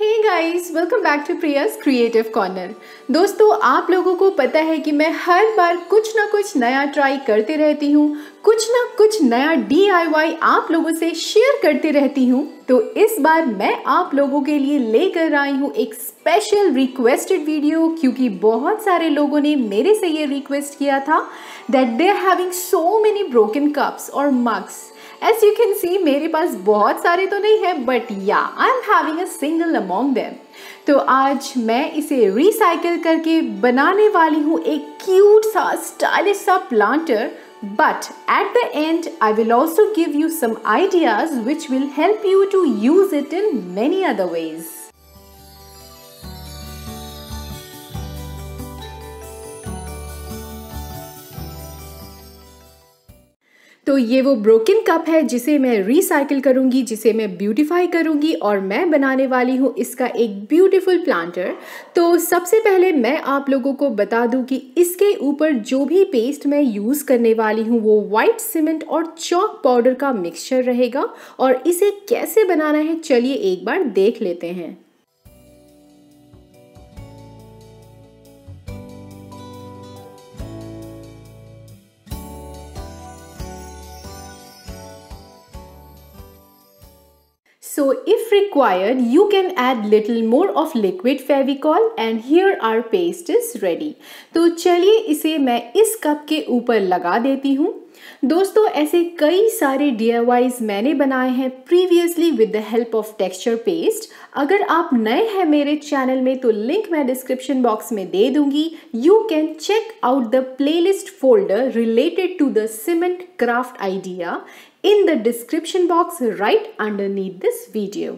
Hey guys, welcome back to Priya's creative corner. दोस्तों, आप लोगों को पता है कि मैं हर बार कुछ ना कुछ नया ट्राई करते रहती हूँ, कुछ ना कुछ नया DIY आप लोगों से शेयर करते रहती हूँ। तो इस बार मैं आप लोगों के लिए लेकर आई हूँ एक स्पेशल रिक्वेस्टेड वीडियो, क्योंकि बहुत सारे लोगों ने मेरे से ये रिक्वेस्ट किया था that they are having so many broken cups और mugs. As you can see, मेरे पास बहुत सारे तो नहीं है, but yeah I am having a single among them. तो आज मैं इसे रिसाइकिल करके बनाने वाली हूँ एक क्यूट सा स्टाइलिश सा planter. But at the end, I will also give you some ideas which will help you to use it in many other ways. तो ये वो ब्रोकन कप है जिसे मैं रिसाइकिल करूँगी, जिसे मैं ब्यूटीफाई करूँगी और मैं बनाने वाली हूँ इसका एक ब्यूटीफुल प्लांटर। तो सबसे पहले मैं आप लोगों को बता दूँ कि इसके ऊपर जो भी पेस्ट मैं यूज़ करने वाली हूँ वो वाइट सीमेंट और चॉक पाउडर का मिक्सचर रहेगा। और इसे कैसे बनाना है चलिए एक बार देख लेते हैं। So if required, you can add little more of liquid Fevicol and here our paste is ready. तो चलिए इसे मैं इस कप के ऊपर लगा देती हूँ। दोस्तों, ऐसे कई सारे DIYs मैंने बनाए हैं previously with the help of texture paste. अगर आप नए हैं मेरे चैनल में तो लिंक मैं डिस्क्रिप्शन बॉक्स में दे दूंगी। You can check out the playlist folder related to the cement craft idea in the description box right underneath this video.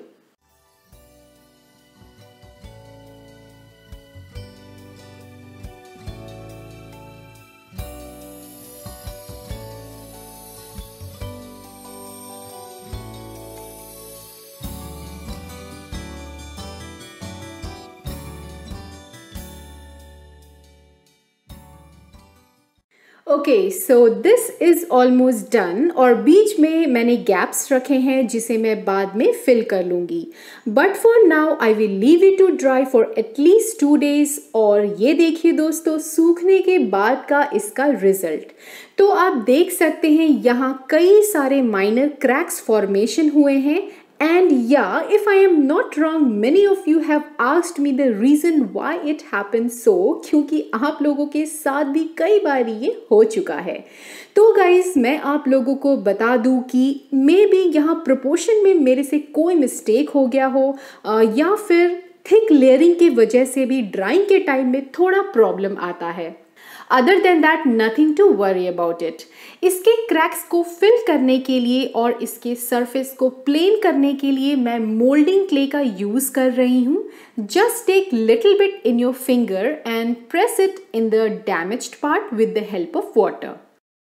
Okay, so this is almost done और बीच में मैंने गैप्स रखे हैं जिसे मैं बाद में फिल कर लूँगी। But for now I will leave it to dry for at least 2 days। और ये देखिए दोस्तों, सूखने के बाद का इसका रिजल्ट। तो आप देख सकते हैं यहाँ कई सारे माइनर क्रैक्स फॉर्मेशन हुए हैं। And yeah, if I am not wrong, many of you have asked me the reason why it happened so, क्योंकि आप लोगों के साथ भी कई बार ये हो चुका है। तो गाइज, मैं आप लोगों को बता दूं कि मे बी यहाँ प्रोपोर्शन में मेरे से कोई मिस्टेक हो गया हो या फिर थिक लेयरिंग की वजह से भी ड्राइंग के टाइम में थोड़ा प्रॉब्लम आता है। Other than that nothing to worry about it. इसके क्रैक्स को फिल करने के लिए और इसके सरफेस को प्लेन करने के लिए मैं मोल्डिंग क्ले का यूज़ कर रही हूँ। Just take little bit in your finger and press it in the damaged part with the help of water.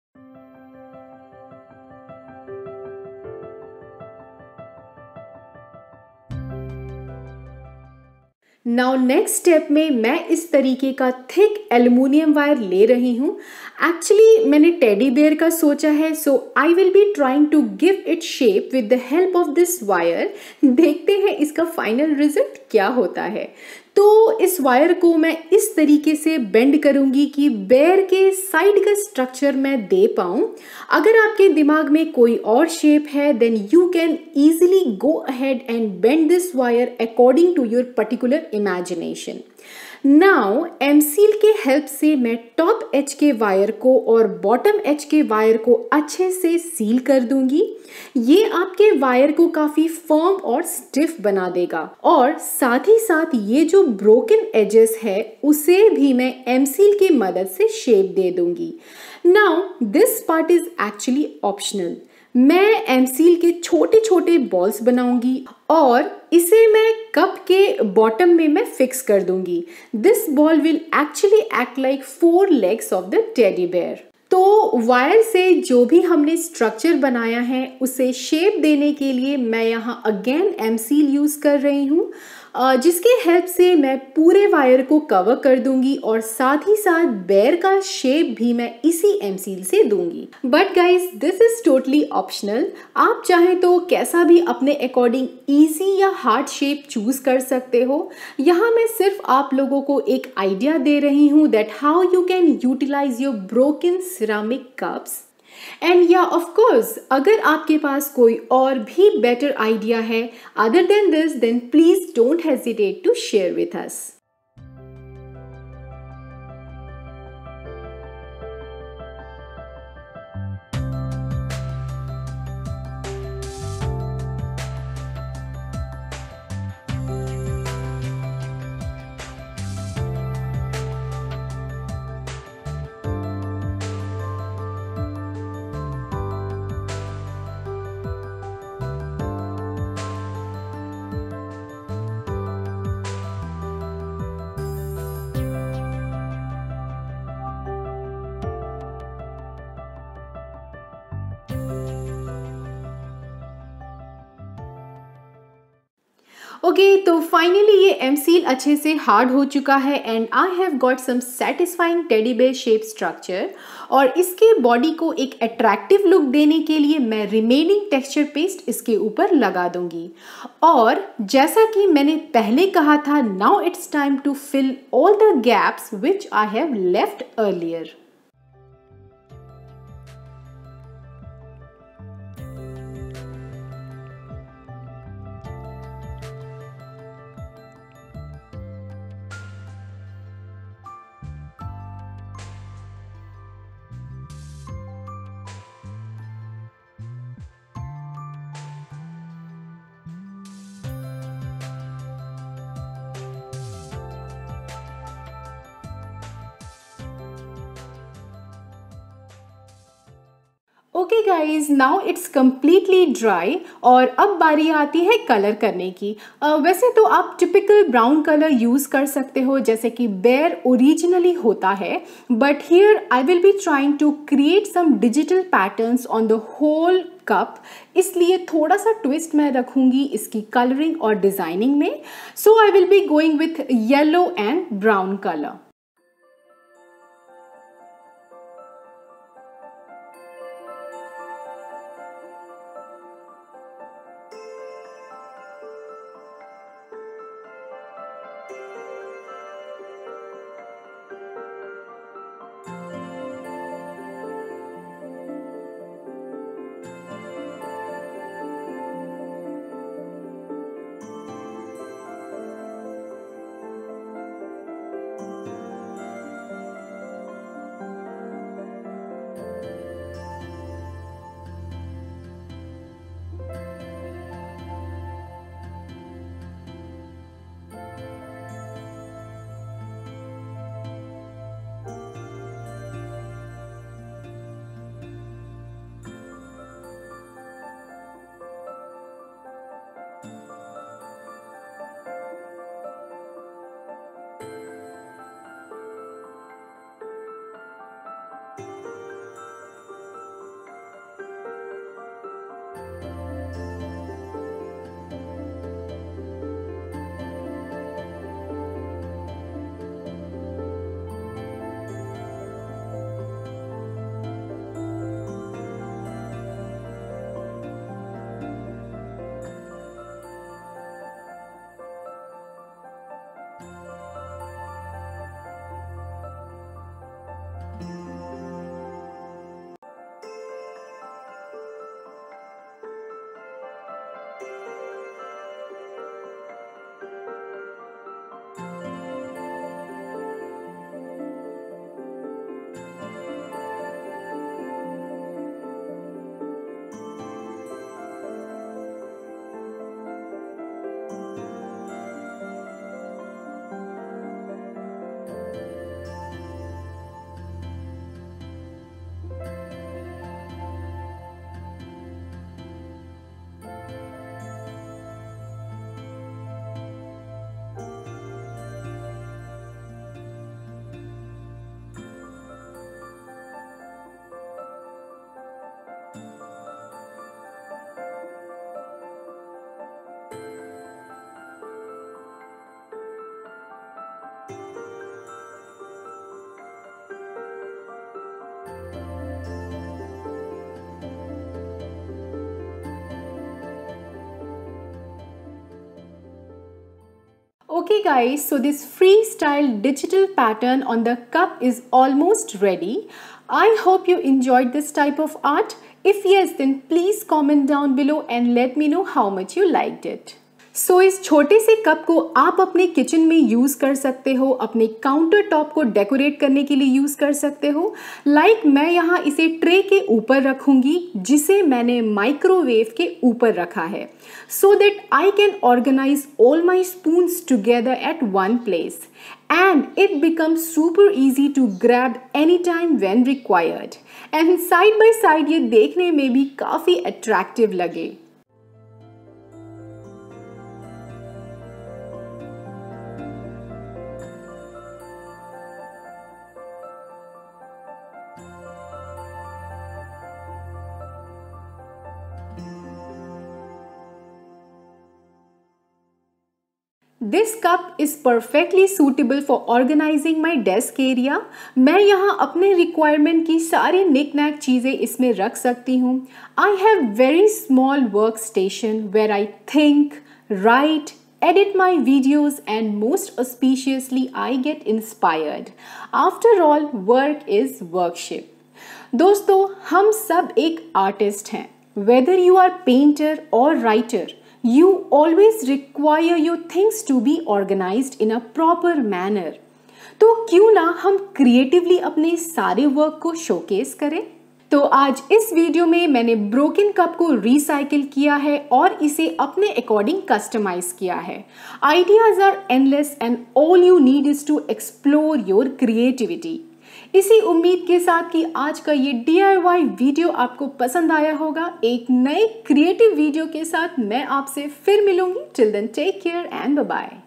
Now next step में मैं इस तरीके का थिक एल्युमिनियम वायर ले रही हूँ। एक्चुअली मैंने टेडी बेयर का सोचा है, so I will be trying to give it shape with the help of this wire. देखते हैं इसका फाइनल रिजल्ट क्या होता है। तो इस वायर को मैं इस तरीके से बेंड करूंगी कि बेयर के साइड का स्ट्रक्चर मैं दे पाऊँ। अगर आपके दिमाग में कोई और शेप है then you can easily go ahead and bend this wire according to your particular imagination. Now M seal के हेल्प से मैं टॉप एज के वायर को और बॉटम एज के वायर को अच्छे से सील कर दूंगी। ये आपके वायर को काफ़ी फर्म और स्टिफ बना देगा और साथ ही साथ ये जो ब्रोकन एजेस है उसे भी मैं एमसील की मदद से शेप दे दूंगी। Now this part is actually optional. मैं एमसील के छोटे छोटे बॉल्स बनाऊंगी और इसे मैं कप के बॉटम में मैं फिक्स कर दूंगी। This ball will actually act like 4 legs of the teddy bear. तो वायर से जो भी हमने स्ट्रक्चर बनाया है उसे शेप देने के लिए मैं यहाँ अगेन एमसील यूज़ कर रही हूँ। जिसके हेल्प से मैं पूरे वायर को कवर कर दूंगी और साथ ही साथ बेयर का शेप भी मैं इसी एम सील से दूंगी। But guys this is totally optional, आप चाहें तो कैसा भी अपने अकॉर्डिंग ईजी या हार्ड शेप चूज कर सकते हो। यहाँ मैं सिर्फ आप लोगों को एक आइडिया दे रही हूँ that how you can utilise your broken ceramic cups. And yeah of course अगर आपके पास कोई और भी बेटर आइडिया है other than this, then please don't hesitate to share with us. Okay तो फाइनली ये एम सील अच्छे से हार्ड हो चुका है and I have got some satisfying teddy bear shape structure. और इसके बॉडी को एक अट्रैक्टिव लुक देने के लिए मैं रिमेनिंग टेक्सचर पेस्ट इसके ऊपर लगा दूंगी। और जैसा कि मैंने पहले कहा था, now it's time to fill all the gaps which I have left earlier. Okay guys, now it's completely dry और अब बारी आती है कलर करने की। वैसे तो आप टिपिकल ब्राउन कलर यूज़ कर सकते हो जैसे कि बेयर ओरिजिनली होता है, but here I will be trying to create some digital patterns on the whole cup, इसलिए थोड़ा सा ट्विस्ट मैं रखूंगी इसकी कलरिंग और डिज़ाइनिंग में। So I will be going with yellow and brown colour. Okay guys, so this freestyle digital pattern on the cup is almost ready. I hope you enjoyed this type of art. If yes, then please comment down below and let me know how much you liked it. So इस छोटे से cup को आप अपने kitchen में use कर सकते हो, अपने काउंटर टॉप को डेकोरेट करने के लिए यूज़ कर सकते हो। मैं यहाँ इसे ट्रे के ऊपर रखूँगी जिसे मैंने माइक्रोवेव के ऊपर रखा है, so that I can organise all my spoons together at one place and it becomes super easy to grab anytime when required. And side by side ये देखने में भी काफ़ी attractive लगे। This cup is perfectly suitable for organizing my desk area. मैं यहाँ अपने requirement की सारी knick-knack चीज़ें इसमें रख सकती हूँ। I have very small workstation where I think, write, edit my videos and most auspiciously I get inspired. After all, work is worship. दोस्तों, हम सब एक आर्टिस्ट हैं। Whether you are painter or writer, you always require your things to be organized in a proper manner. तो क्यों ना हम creatively अपने सारे वर्क को शोकेस करें। तो आज इस वीडियो में मैंने ब्रोकन कप को रिसाइकिल किया है और इसे अपने अकॉर्डिंग कस्टमाइज किया है। Ideas are endless and all you need is to explore your creativity. इसी उम्मीद के साथ कि आज का ये DIY वीडियो आपको पसंद आया होगा। एक नए क्रिएटिव वीडियो के साथ मैं आपसे फिर मिलूंगी। Till then take care and bye bye.